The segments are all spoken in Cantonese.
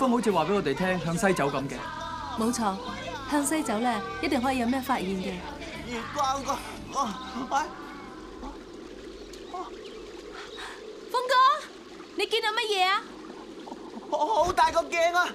風好似話俾我哋聽向西走咁嘅。 冇錯，向西走咧，一定可以有咩發現嘅。 月光哥， 風哥，你見到乜嘢啊？ 好大個鏡啊！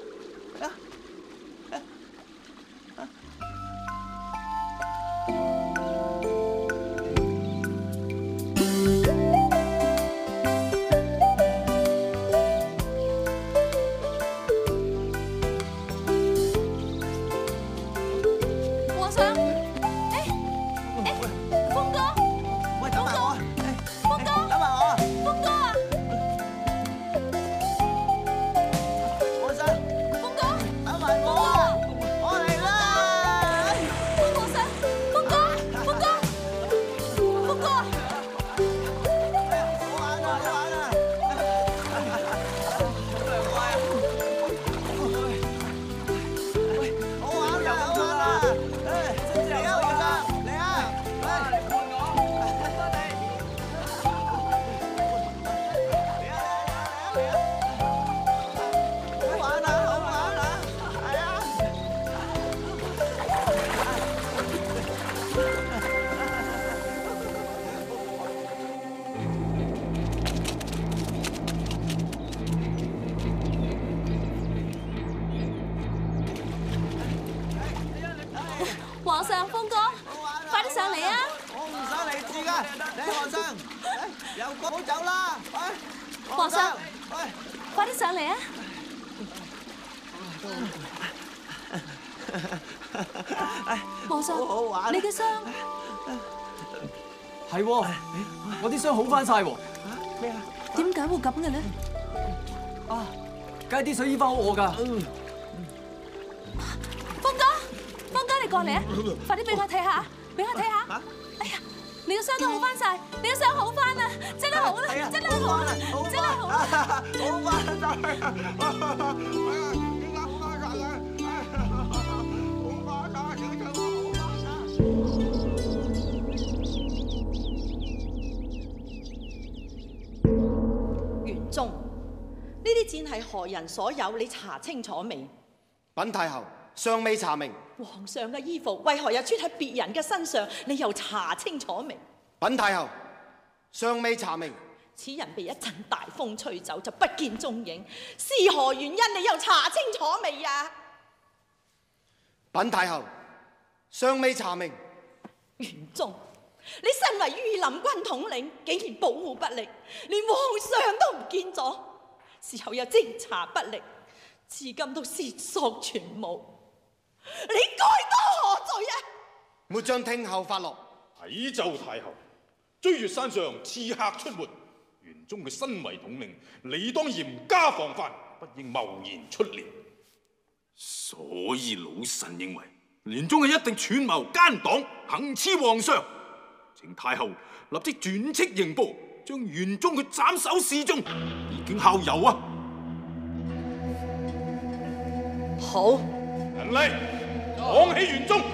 皇上，風哥，快啲上嚟啊！ 我唔想嚟住噶，你皇上，有冇走啦？ 皇上，快啲上嚟啊！皇上，你嘅傷係喎，我啲傷好翻晒喎。 咩啊？ 點解會咁嘅咧？ 啊，梗係啲水醫翻好我㗎。 風哥，你過嚟啊！快啲俾我睇下，俾我睇下。哎呀，你個傷都好翻晒，你個傷好翻啦，真係好啦，真係好啦，真係好啦， 好翻晒！ 玄宗，呢啲箭係何人所有？你查清楚未？ 稟太后，尚未查明。 皇上嘅衣服為何又穿喺別人嘅身上？你又查清楚未？ 稟太后，尚未查明。 此人被一陣大風吹走，就不見蹤影，是何原因？你又查清楚未啊？ 稟太后，尚未查明。 玄宗，你身為御林軍統領，竟然保護不力，連皇上都唔見咗，事後又偵查不力，至今都線索全無。你該當何罪啊？ 末將聽候發落。 啟奏太后，追月山上刺客出沒，玄宗佢身為統領，理當嚴加防範，不應貿然出列。 所以老臣認為，玄宗係一定串謀奸黨，行刺皇上。請太后立即轉斥刑部，將玄宗佢斬首示眾，以儆效尤啊！ 好。 人嚟，綁起玄宗。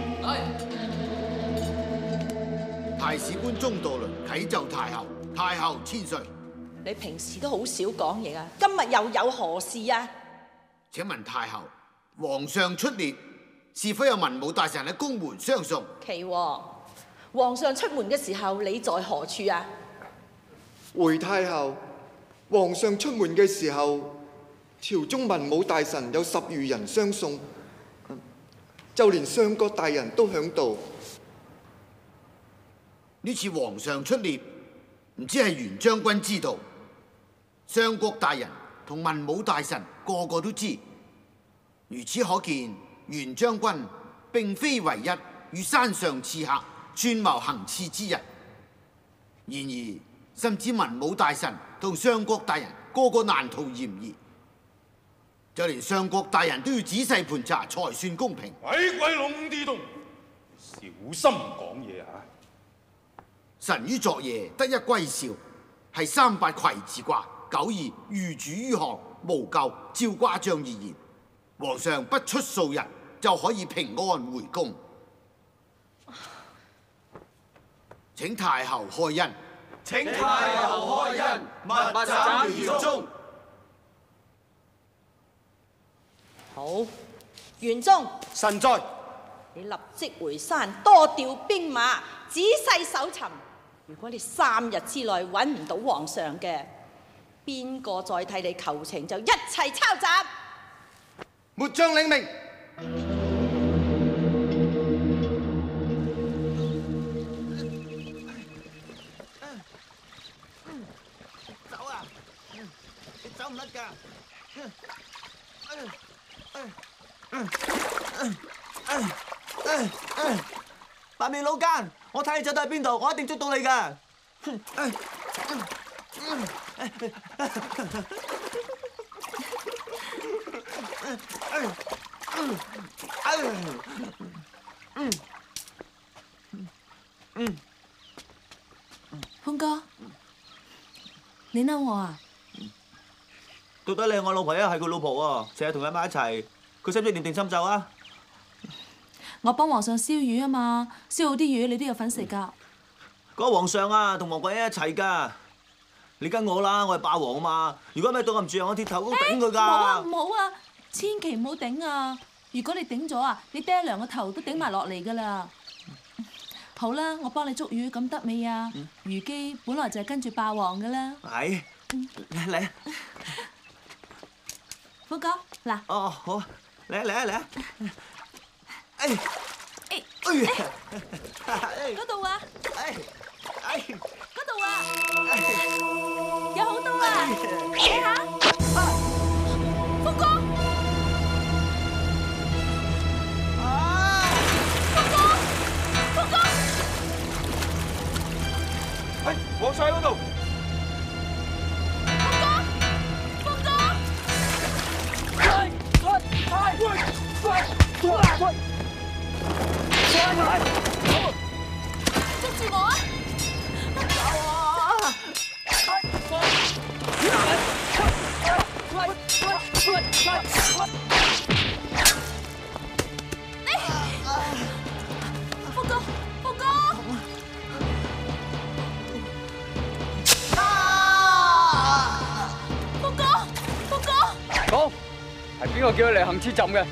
太史官鍾道倫啟奏太后，太后千歲。 你平時都好少講嘢啊，今日又有何事啊？ 請問太后，皇上出列，是否有文武大臣喺宮門相送？ 岐王，皇上出門嘅時候，你在何處啊？ 回太后，皇上出門嘅時候，朝中文武大臣有10餘人相送，就連相國大人都響度。 呢次皇上出列，唔知係袁將軍知道，相國大人同文武大臣個個都知。如此可見，袁將軍並非唯一與山上刺客串謀行刺之人。然而，甚至文武大臣同相國大人個個難逃嫌疑，就連相國大人都要仔細盤查才算公平。 鬼鬼龍啲東，小心講嘢啊！ 臣於昨夜得一歸兆，係38葵字卦，9二遇主於項，無咎。照卦象而言，皇上不出數日就可以平安回宮。請太后開恩。 請太后開恩，密斬玄宗。 好，玄宗， 臣在。 你立即回山，多調兵馬，仔細搜尋。如果你3日之內揾唔到皇上嘅，邊個再替你求情就一齊抄斬。 末將領命。 走啊！你走唔甩㗎。白面老奸，我睇你走到去邊度，我一定捉到你㗎。 潘哥，你嬲我啊？ 到底你係我老婆啊，係佢老婆啊？成日同佢埋一齊，佢識唔識念定心咒啊？ 我幫皇上燒魚啊嘛，燒好啲魚你都有份食㗎。 嗰個皇上啊，同王貴一齊㗎。你跟我啦，我係霸王啊嘛。如果咩對我唔住，我鐵頭都頂佢㗎。 唔好啊，唔好啊，千祈唔好頂啊！如果你頂咗啊，你爹娘個頭都頂埋落嚟㗎啦。好啦，我幫你捉魚，咁得未啊？魚姬本來就係跟住霸王㗎啦。 係，嚟。 虎哥，嗱。 哦，好，嚟。 嗰度啊！嗰度啊！有好多啊！睇下，福哥，福哥， 係皇上喺嗰度。 捉住我啊！福哥， 講，係邊個叫你嚟行刺朕嘅？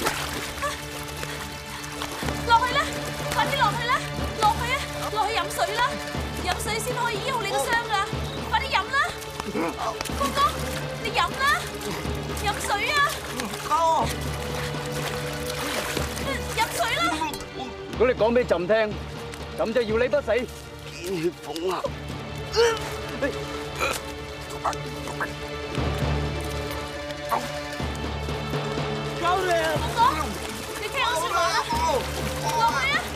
落去啦！快啲落去啦！落去啊！落去飲水啦！飲水先可以醫好你個傷噶！快啲飲啦！福哥，你飲啦！飲水啊！飲水啦！ 如果你講俾朕聽，朕就要你不死。 見血鳳啊！ 救你啊！ 福哥，你聽我說話啦！落去啊！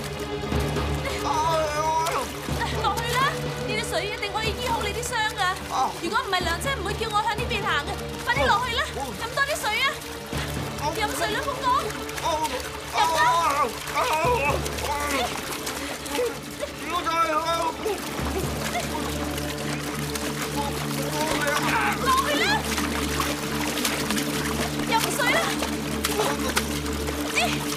落去啦！呢啲水一定可以醫好你啲傷噶。如果唔係，娘親唔會叫我向呢邊行嘅。快啲落去啦！飲多啲水啊！飲水啦，福哥！飲啦！落去啦！飲水啦！